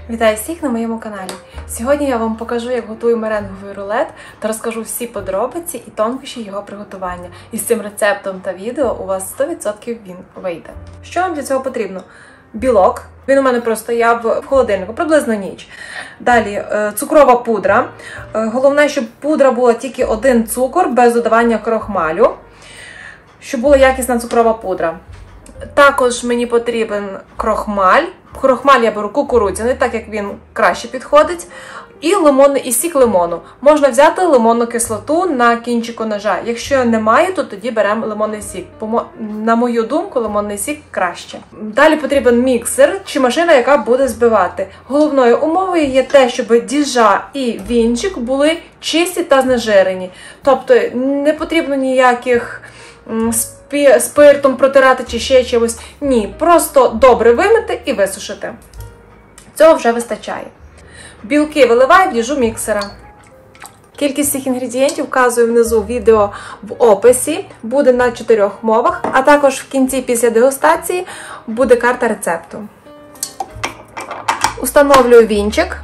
Вітаю всіх на моєму каналі. Сьогодні я вам покажу, як готую меренговий рулет та розкажу всі подробиці і тонкощі його приготування. І з цим рецептом та відео у вас 100% він вийде. Що вам для цього потрібно? Білок. Він у мене простояв в холодильнику, приблизно ніч. Далі цукрова пудра. Головне, щоб пудра була тільки один цукор, без додавання крохмалю. Щоб була якісна цукрова пудра. Також мені потрібен крохмаль. Крохмаль я беру кукурудзяний, так як він краще підходить. І сік лимону. Можна взяти лимонну кислоту на кінчику ножа. Якщо немає, то тоді беремо лимонний сік. На мою думку, лимонний сік краще. Далі потрібен міксер чи машина, яка буде збивати. Головною умовою є те, щоб діжа і вінчик були чисті та знежирені. Тобто не потрібно ніяких спиртом протирати чи ще чимось. Ні, просто добре вимити і висушити. Цього вже вистачає. Білки виливаю в діжу міксера. Кількість цих інгредієнтів вказую внизу відео в описі. Буде на 4 мовах, а також в кінці після дегустації буде карта рецепту. Установлюю вінчик.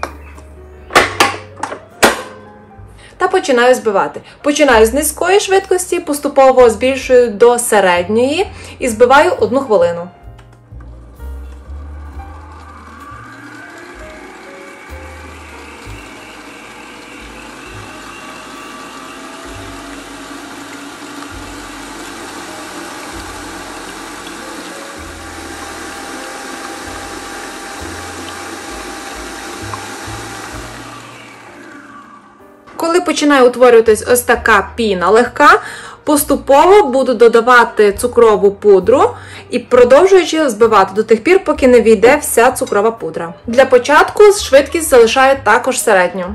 Та починаю збивати. Починаю з низької швидкості, поступово збільшую до середньої і збиваю 1 хвилину. Коли починає утворюватись ось така піна легка, поступово буду додавати цукрову пудру і продовжуючи збивати до тих пір, поки не війде вся цукрова пудра. Для початку швидкість залишаю також середню.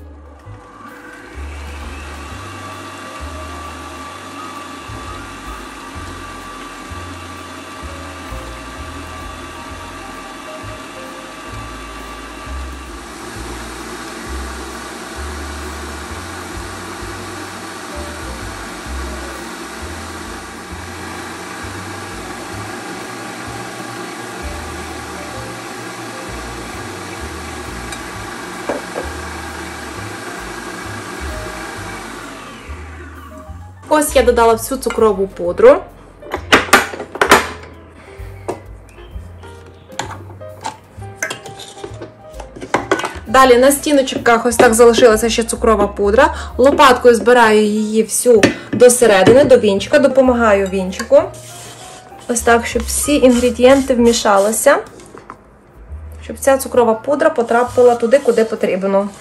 Ось я додала всю цукрову пудру. Далі на стіночках ось так залишилася ще цукрова пудра. Лопаткою збираю її всю до середини, до вінчика, допомагаю вінчику. Ось так, щоб всі інгредієнти вмішалися. Щоб ця цукрова пудра потрапила туди, куди потрібно.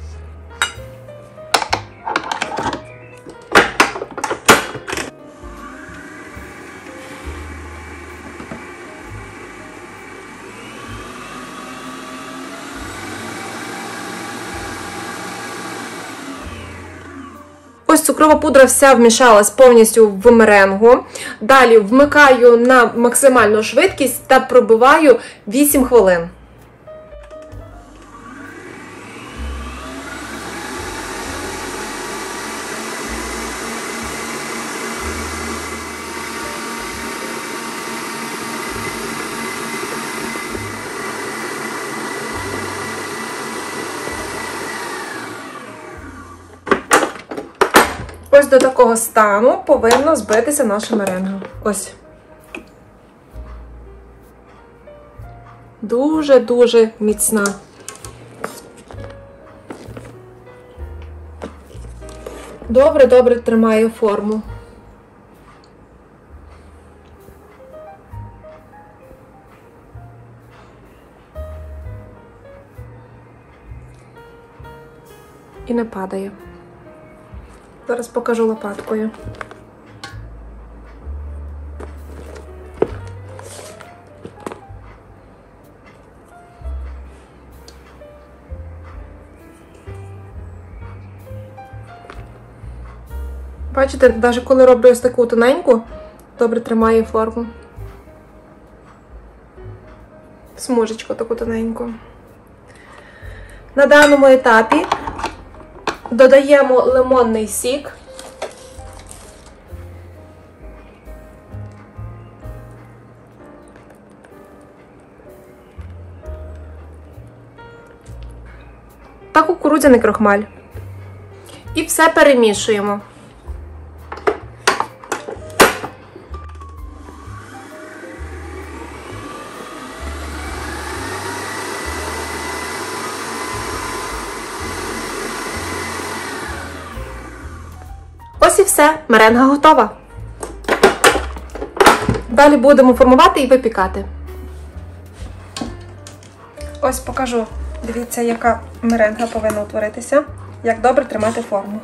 Ось цукрова пудра вся вмішалась повністю в меренгу. Далі вмикаю на максимальну швидкість та пробиваю 8 хвилин. Ось до такого стану повинно збитися наша меренга. Ось. Дуже-дуже міцна. Добре-добре тримає форму. І не падає. Зараз покажу лопаткою. Бачите, навіть коли роблю ось таку тоненьку, добре тримає форму. Смужечку таку тоненьку. На даному етапі додаємо лимонний сік. та кукурудзяний крохмаль. І все перемішуємо. Ось і все, меренга готова. Далі будемо формувати і випікати. Ось покажу. Дивіться, яка меренга повинна утворитися. Як добре тримати форму.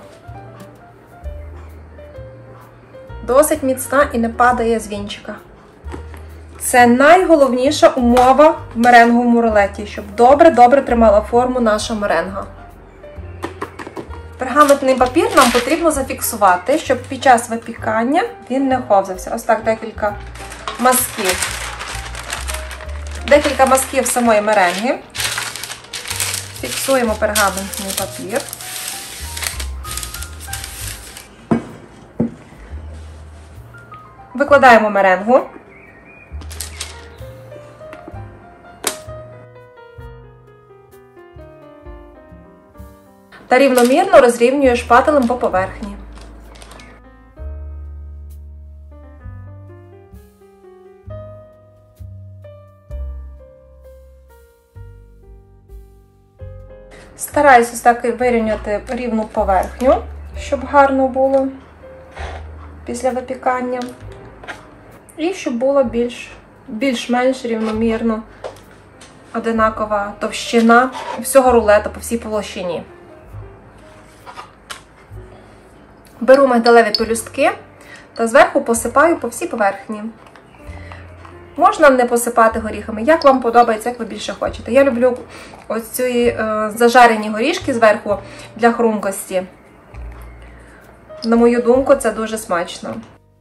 Досить міцна і не падає з вінчика. Це найголовніша умова в меренговому рулеті, щоб добре-добре тримала форму наша меренга. Пергаментний папір нам потрібно зафіксувати, щоб під час випікання він не ховзався. Ось так декілька мазків. Декілька мазків самої меренги. Фіксуємо пергаментний папір. Викладаємо меренгу. Та рівномірно розрівнюю шпателем по поверхні. Стараюсь ось так вирівняти рівну поверхню, щоб гарно було після випікання. І щоб було більш-менш рівномірно одинакова товщина всього рулета по всій площині. Беру мигдалеві пелюстки та зверху посипаю по всій поверхні. Можна не посипати горіхами, як вам подобається, як ви більше хочете. Я люблю ось ці зажарені горішки зверху для хрумкості. На мою думку, це дуже смачно.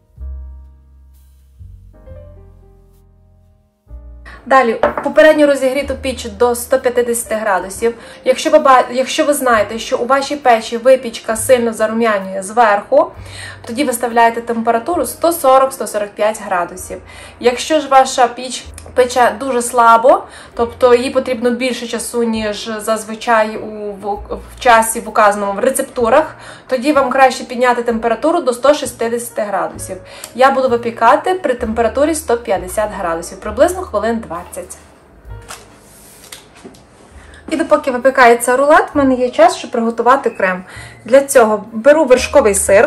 Далі, попередньо розігріту піч до 150 градусів. Якщо ви знаєте, що у вашій печі випічка сильно зарум'янює зверху, тоді виставляєте температуру 140-145 градусів. Якщо ж ваша піч пече дуже слабо, тобто їй потрібно більше часу, ніж зазвичай в часі в указаному в рецептурах, тоді вам краще підняти температуру до 160 градусів. Я буду випікати при температурі 150 градусів, приблизно хвилин 20. І допоки випікається рулет, в мене є час, щоб приготувати крем. Для цього беру вершковий сир.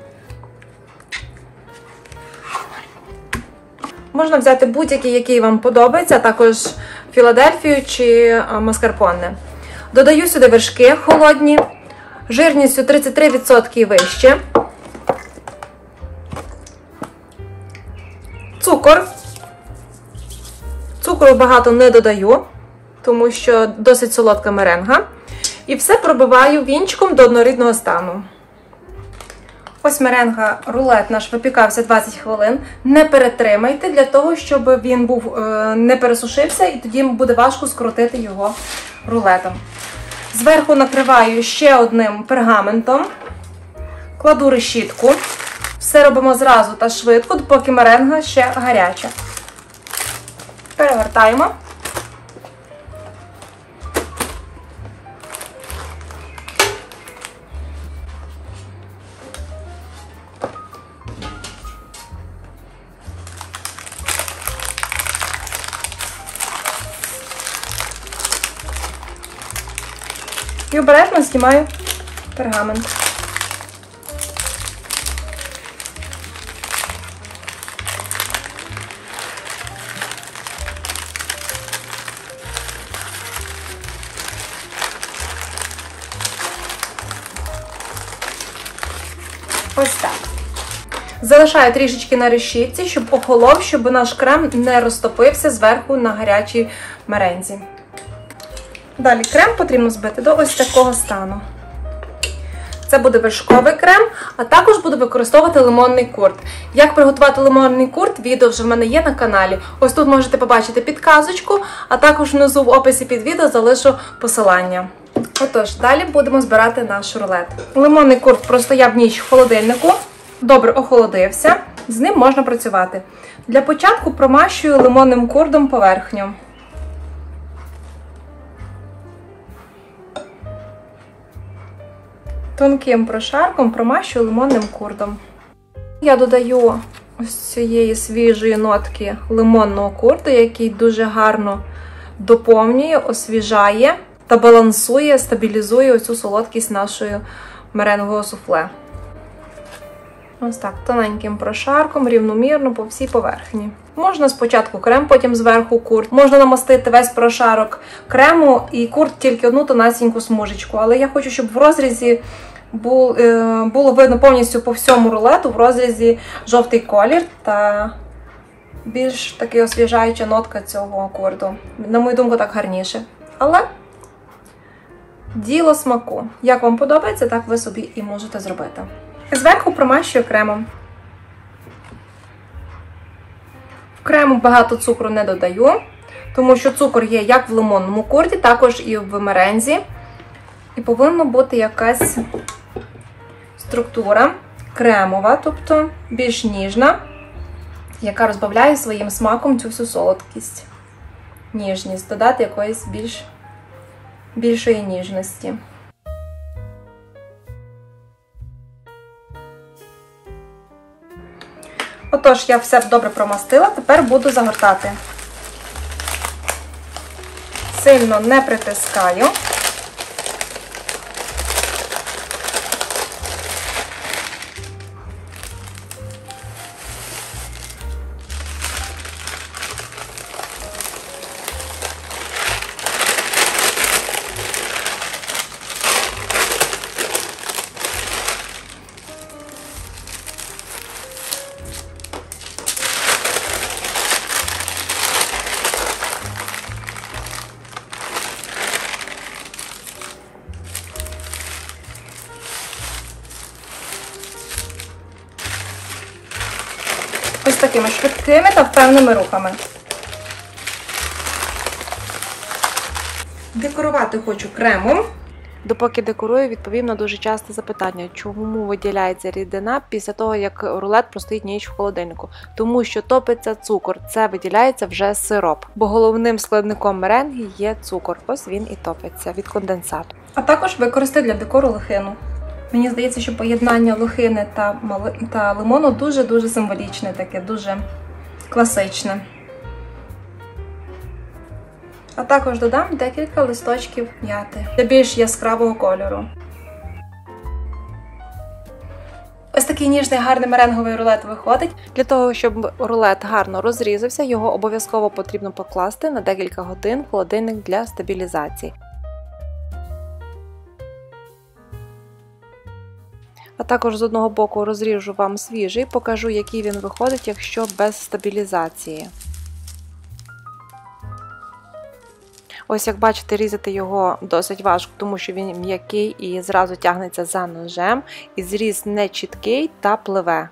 Можна взяти будь-який, який вам подобається, а також Філадельфію чи маскарпоне. Додаю сюди вершки холодні, жирністю 33% і вище. Цукор. Цукру багато не додаю, тому що досить солодка меренга. І все пробиваю вінчиком до однорідного стану. Ось меренга, рулет наш випікався 20 хвилин. Не перетримайте, для того, щоб він не пересушився, і тоді буде важко скрутити його рулетом. Зверху накриваю ще одним пергаментом, кладу решітку. Все робимо зразу та швидко, допоки меренга ще гаряча. Перевертаємо. І обережно знімаю пергамент. Ось так. Залишаю трішечки на решітці, щоб охолов, щоб наш крем не розтопився зверху на гарячій мерензі. Далі крем потрібно збити до ось такого стану. Це буде вершковий крем, а також буду використовувати лимонний курт. Як приготувати лимонний курт, відео вже в мене є на каналі. Ось тут можете побачити підказочку, а також внизу в описі під відео залишу посилання. Отож, далі будемо збирати наш рулет. Лимонний курт простояв ніч в холодильнику, добре охолодився, з ним можна працювати. Для початку промащую лимонним куртом поверхню. тонким прошарком промащую лимонним курдом. Я додаю ось цієї свіжої нотки лимонного курду, який дуже гарно доповнює, освіжає та балансує, стабілізує оцю солодкість нашої меренгового суфле. Ось так, тоненьким прошарком, рівномірно по всій поверхні. Можна спочатку крем, потім зверху курд. Можна намастити весь прошарок крему і курд тільки одну тонесеньку смужечку. Але я хочу, щоб в розрізі було видно повністю по всьому рулету, в розрізі жовтий колір та більш таки освіжаюча нотка цього курду. На мою думку, так гарніше. Але діло смаку. Як вам подобається, так ви собі і можете зробити. Зверху промащую кремом. В крему багато цукру не додаю, тому що цукор є як в лимонному курді, також і в мерензі. І повинна бути якась структура кремова, тобто більш ніжна, яка розбавляє своїм смаком цю всю солодкість. Ніжність, додати якоїсь більшої ніжності. Отож, я все добре промастила, тепер буду загортати. Сильно не притискаю. Ось такими швидкими та впевненими рухами. Декорувати хочу кремом. Допоки декорую, відповім на дуже часте запитання, чому виділяється рідина після того, як рулет простоїть ніч в холодильнику. Тому що топиться цукор, це виділяється вже сироп. Бо головним складником меренги є цукор, ось він і топиться від конденсату. А також використати для декору лохину. Мені здається, що поєднання лохини та лимону дуже-дуже символічне, таке, дуже класичне. А також додам декілька листочків м'яти для більш яскравого кольору. Ось такий ніжний гарний меренговий рулет виходить. Для того, щоб рулет гарно розрізався, його обов'язково потрібно покласти на декілька годин в холодильник для стабілізації. А також з одного боку розріжу вам свіжий, покажу, який він виходить, якщо без стабілізації. Ось, як бачите, різати його досить важко, тому що він м'який і зразу тягнеться за ножем, і зріз не чіткий та пливе.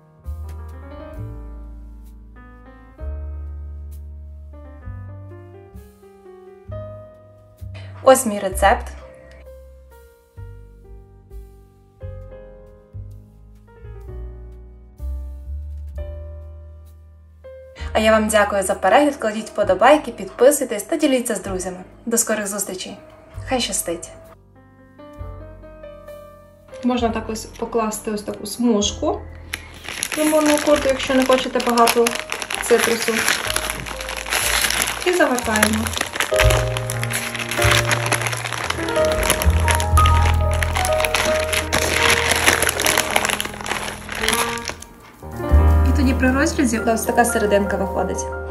Ось мій рецепт. А я вам дякую за перегляд, кладіть вподобайки, підписуйтесь та діліться з друзями. До скорих зустрічей. Хай щастить! Можна так ось покласти ось таку смужку лимонного курду, якщо не хочете багато цитрусу. І загортаємо. Тоді при розрізі ось така серединка виходить.